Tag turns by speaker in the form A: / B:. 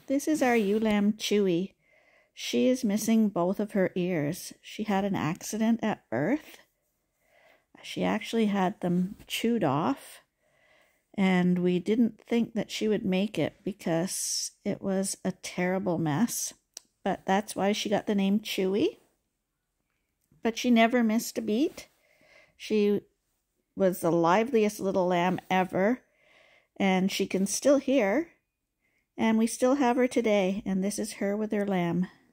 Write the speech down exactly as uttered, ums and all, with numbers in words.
A: This is our ewe lamb, Chewy. She is missing both of her ears. She had an accident at birth. She actually had them chewed off, and we didn't think that she would make it because it was a terrible mess. But that's why she got the name Chewy. But she never missed a beat. She was the liveliest little lamb ever, and she can still hear. And we still have her today, and this is her with her lamb.